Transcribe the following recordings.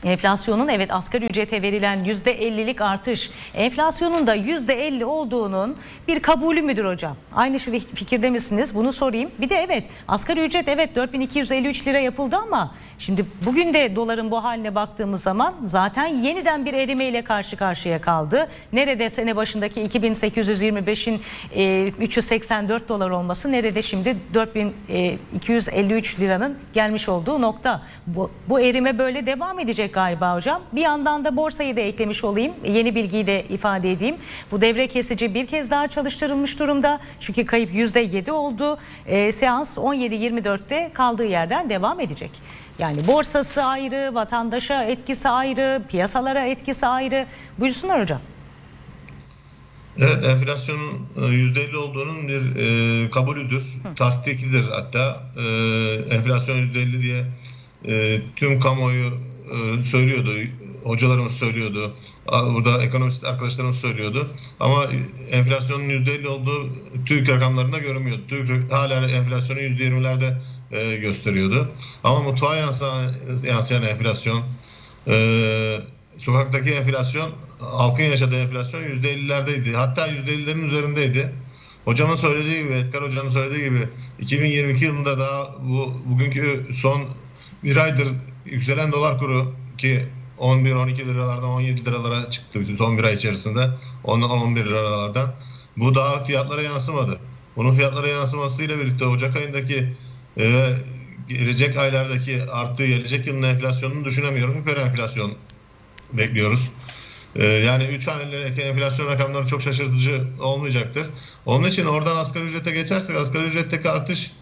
Enflasyonun evet asgari ücrete verilen %50'lik artış enflasyonun da %50 olduğunun bir kabulü müdür hocam? Aynı fikirde misiniz? Bunu sorayım. Bir de evet asgari ücret evet 4253 lira yapıldı ama şimdi bugün de doların bu haline baktığımız zaman zaten yeniden bir erimeyle karşı karşıya kaldı. Nerede sene başındaki 2825'in 384 dolar olması, nerede şimdi 4253 liranın gelmiş olduğu nokta. Bu erime böyle devam edecek galiba hocam. Bir yandan da borsayı da eklemiş olayım. Yeni bilgiyi de ifade edeyim. Bu devre kesici bir kez daha çalıştırılmış durumda. Çünkü kayıp %7 oldu. Seans 17.24'te kaldığı yerden devam edecek. Yani borsası ayrı, vatandaşa etkisi ayrı, piyasalara etkisi ayrı. Buyursunlar hocam. Evet, enflasyonun %50 olduğunun bir kabulüdür. Tasdikidir hatta. Enflasyon %50 diye tüm kamuoyu söylüyordu. Hocalarımız söylüyordu. Burada ekonomist arkadaşlarımız söylüyordu. Ama enflasyonun %50 olduğu TÜİK rakamlarında görünmüyordu. TÜİK hala enflasyonu %20'lerde gösteriyordu. Ama mutfağa yansıyan enflasyon, sokaktaki enflasyon, halkın yaşadığı enflasyon %50'lerdeydi. Hatta %50'lerin üzerindeydi. Hocamın söylediği gibi, Edgar Hoca'nın söylediği gibi 2022 yılında daha bugünkü son bir aydır yükselen dolar kuru ki 11-12 liralardan 17 liralara çıktı son bir ay içerisinde. 10-11 liralardan. Bu daha fiyatlara yansımadı. Bunun fiyatlara yansımasıyla birlikte Ocak ayındaki gelecek aylardaki arttığı gelecek yılın enflasyonunu düşünemiyorum. Hiper enflasyon bekliyoruz. Yani 3 haneli enflasyon rakamları çok şaşırtıcı olmayacaktır. Onun için oradan asgari ücrete geçersek asgari ücretteki artış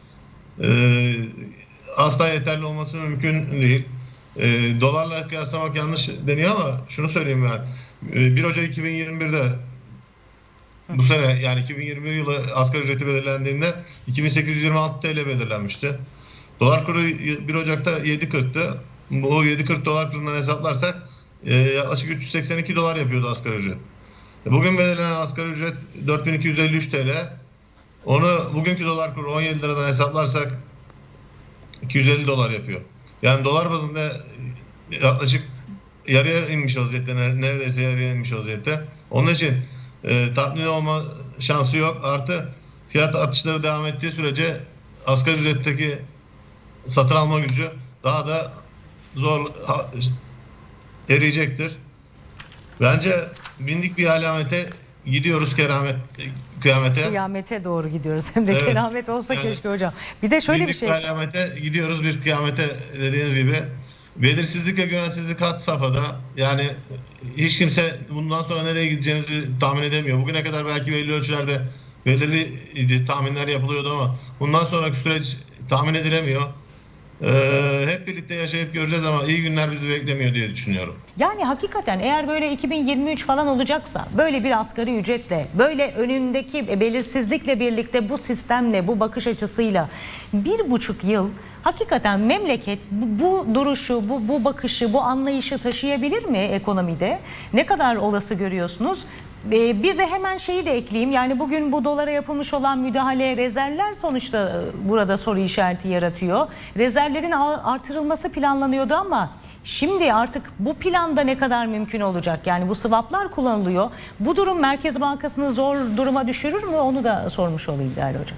asla yeterli olması mümkün değil. Dolarla kıyaslamak yanlış deniyor ama şunu söyleyeyim ben. 1 Ocak 2021'de bu sene yani 2021 yılı asgari ücreti belirlendiğinde 2826 TL belirlenmişti. Dolar kuru 1 Ocak'ta 7.40'tı. Bu 7.40 dolar kurundan hesaplarsak yaklaşık 382 dolar yapıyordu asgari ücret. Bugün belirlenen asgari ücret 4253 TL. Onu bugünkü dolar kuru 17 liradan hesaplarsak 250 dolar yapıyor. Yani dolar bazında yaklaşık yarıya inmiş vaziyette, neredeyse yarıya inmiş vaziyette. Onun için tatmin olma şansı yok. Artı fiyat artışları devam ettiği sürece asgari ücretteki satın alma gücü daha da zor eriyecektir. Bence bindik bir alamete gidiyoruz, kıyamete. Kıyamete doğru gidiyoruz. Hem de evet. Keramet olsa yani, keşke hocam. Bir de şöyle bir şey. Bindik bir alamete gidiyoruz, bir kıyamete dediğiniz gibi. Belirsizlik ve güvensizlik had safhada. Yani hiç kimse bundan sonra nereye gideceğimizi tahmin edemiyor. Bugüne kadar belki belli ölçülerde belirli tahminler yapılıyordu ama bundan sonraki süreç tahmin edilemiyor. Hep birlikte yaşayıp göreceğiz ama iyi günler bizi beklemiyor diye düşünüyorum. Yani hakikaten eğer böyle 2023 falan olacaksa, böyle bir asgari ücretle, böyle önündeki belirsizlikle birlikte bu sistemle, bu bakış açısıyla 1,5 yıl hakikaten memleket bu duruşu, bu bakışı, bu anlayışı taşıyabilir mi ekonomide? Ne kadar olası görüyorsunuz? Bir de hemen şeyi de ekleyeyim. Yani bugün bu dolara yapılmış olan müdahale, rezervler sonuçta burada soru işareti yaratıyor. Rezervlerin artırılması planlanıyordu ama şimdi artık bu planda ne kadar mümkün olacak? Yani bu swaplar kullanılıyor. Bu durum Merkez Bankası'nı zor duruma düşürür mü? Onu da sormuş olayım değerli hocam.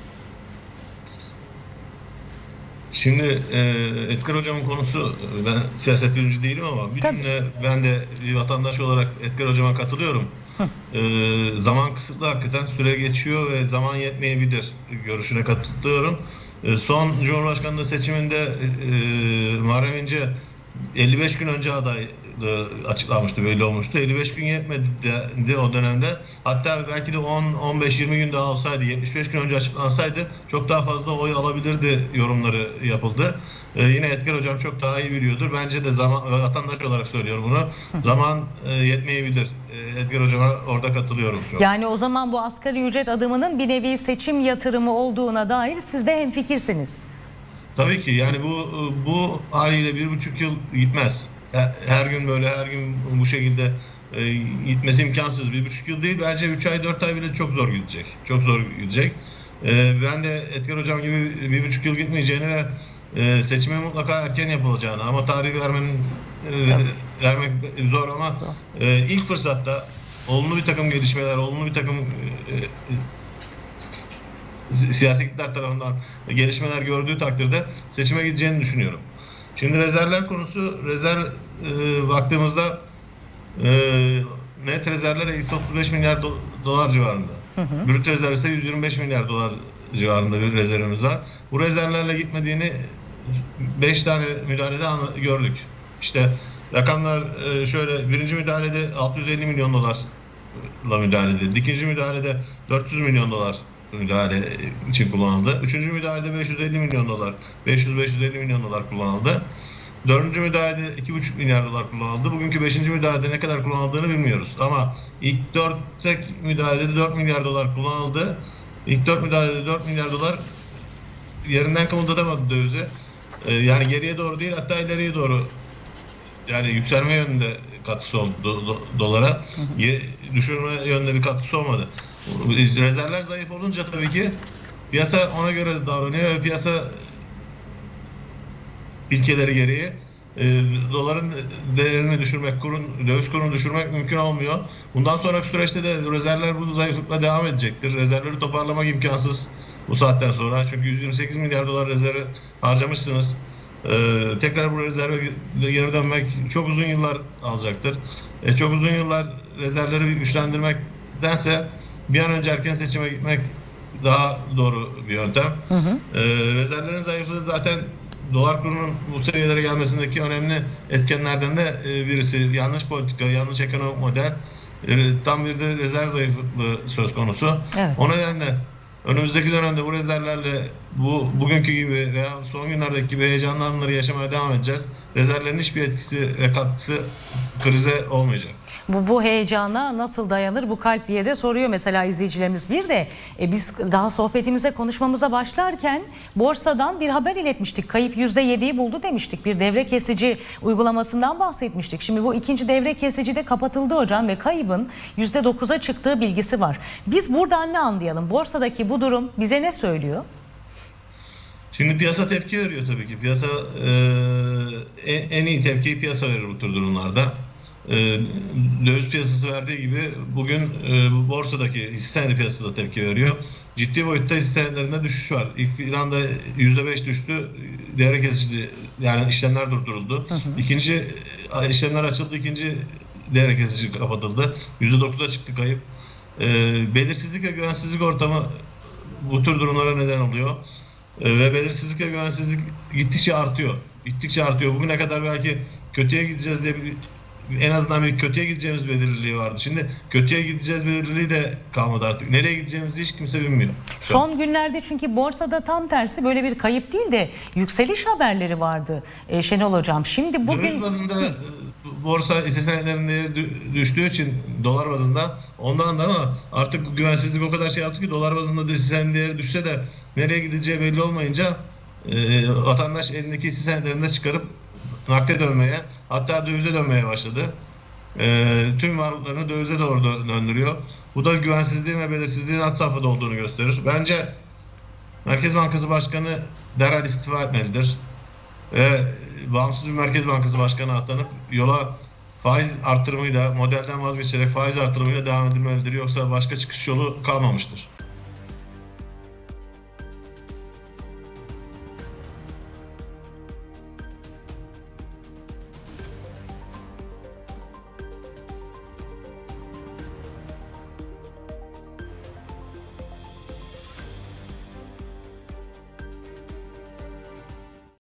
Şimdi Edgar Hocam'ın konusu, ben siyaset bilimci değilim ama bir cümle ben de bir vatandaş olarak Edgar Hocam'a katılıyorum. Zaman kısıtlı, hakikaten süre geçiyor ve zaman yetmeyebilir görüşüne katılıyorum. Son Cumhurbaşkanlığı seçiminde Muharrem İnce 55 gün önce adaylığı açıklanmıştı, belli olmuştu. 55 gün yetmedi o dönemde. Hatta belki de 10-15-20 gün daha olsaydı, 75 gün önce açıklansaydı çok daha fazla oy alabilirdi yorumları yapıldı. Yine Edgar Hocam çok daha iyi biliyordur. Bence de vatandaş olarak söylüyorum bunu. Zaman yetmeyebilir. Edgar Hocam'a orada katılıyorum çok. Yani o zaman bu asgari ücret adımının bir nevi seçim yatırımı olduğuna dair siz de hemfikirsiniz. Tabii ki yani bu haliyle 1,5 yıl gitmez. Her gün böyle, her gün bu şekilde gitmesi imkansız. 1,5 yıl değil, bence 3 ay 4 ay bile çok zor gidecek. Çok zor gidecek. Ben de Edgar Hocam gibi 1,5 yıl gitmeyeceğini ve seçimin mutlaka erken yapılacağını ama tarih vermek zor ama ilk fırsatta olumlu bir takım gelişmeler, olumlu bir takım siyasi iktidar tarafından gelişmeler gördüğü takdirde seçime gideceğini düşünüyorum. Şimdi rezervler konusu, baktığımızda net rezervler eksi 35 milyar dolar civarında. Brüt rezerv ise 125 milyar dolar civarında bir rezervimiz var. Bu rezervlerle gitmediğini 5 tane müdahalede gördük. İşte rakamlar şöyle: birinci müdahalede 650 milyon dolarla müdahale edildi. İkinci müdahalede 400 milyon dolar müdahale için kullanıldı. Üçüncü müdahalede 550 milyon dolar, 500-550 milyon dolar kullanıldı. Dördüncü müdahalede 2,5 milyar dolar kullanıldı. Bugünkü 5. müdahalede ne kadar kullanıldığını bilmiyoruz. Ama ilk 4 müdahalede 4 milyar dolar kullanıldı. İlk 4 müdahalede 4 milyar dolar yerinden kımıldatamadı dövize. Yani geriye doğru değil, hatta ileriye doğru, yani yükselme yönünde katkısı oldu dolara. Düşürme yönünde bir katkısı olmadı. Rezervler zayıf olunca tabii ki piyasa ona göre davranıyor ve piyasa ilkeleri gereği doların değerini düşürmek, döviz kurunu düşürmek mümkün olmuyor. Bundan sonraki süreçte de rezervler bu zayıflıkla devam edecektir. Rezervleri toparlamak imkansız bu saatten sonra. Çünkü 128 milyar dolar rezervi harcamışsınız. Tekrar bu rezerve geri dönmek çok uzun yıllar alacaktır. Çok uzun yıllar rezervleri güçlendirmektense bir an önce erken seçime gitmek daha doğru bir yöntem. Rezervlerin zayıflığı zaten dolar kurunun bu seviyelere gelmesindeki önemli etkenlerden de birisi. Yanlış politika, yanlış ekonomik model, tam bir de rezerv zayıflığı söz konusu. Evet. O nedenle önümüzdeki dönemde bu rezervlerle bugünkü gibi veya son günlerdeki gibi heyecanlı anları yaşamaya devam edeceğiz. Rezervlerin hiçbir etkisi ve katkısı krize olmayacak. Bu heyecana nasıl dayanır bu kalp diye de soruyor mesela izleyicilerimiz. Bir de biz daha sohbetimize, konuşmamıza başlarken borsadan bir haber iletmiştik. Kayıp %7'yi buldu demiştik. Bir devre kesici uygulamasından bahsetmiştik. Şimdi bu ikinci devre kesici de kapatıldı hocam ve kaybın %9'a çıktığı bilgisi var. Biz buradan ne anlayalım? Borsadaki bu durum bize ne söylüyor? Şimdi piyasa tepki veriyor tabii ki. Piyasa en iyi tepkiyi piyasa verir bu tür durumlarda. Döviz piyasası verdiği gibi bugün borsadaki hisse senedi piyasası da tepki veriyor. Ciddi boyutta hisse senetlerinde düşüş var. İlk anda %5 düştü. Devre kesici, yani işlemler durduruldu. İkinci işlemler açıldı. İkinci devre kesici kapatıldı. %9'a çıktı kayıp. Belirsizlik ve güvensizlik ortamı bu tür durumlara neden oluyor. Ve belirsizlik ve güvensizlik gittikçe artıyor. Gittikçe artıyor. Bugüne kadar belki kötüye gideceğiz diye en azından bir kötüye gideceğimiz belirliliği vardı. Şimdi kötüye gideceğiz belirliliği de kalmadı artık. Nereye gideceğimizi hiç kimse bilmiyor. Son günlerde çünkü borsada tam tersi böyle bir kayıp değil de yükseliş haberleri vardı Şenol Hocam. Şimdi bugün... Döviz bazında borsa hisse senetlerinde düştüğü için dolar bazında ondan da, ama artık güvensizlik o kadar şey yaptı ki dolar bazında da hisse senetleri düşse de nereye gideceği belli olmayınca vatandaş elindeki hisse senetlerinde çıkarıp nakde dönmeye, hatta dövize dönmeye başladı. Tüm varlıklarını dövize doğru döndürüyor. Bu da güvensizliğin ve belirsizliğin had safhada olduğunu gösterir. Bence Merkez Bankası Başkanı derhal istifa etmelidir. Bağımsız bir Merkez Bankası Başkanı atanıp yola faiz artırımıyla, modelden vazgeçerek faiz artırımıyla devam edilmelidir. Yoksa başka çıkış yolu kalmamıştır.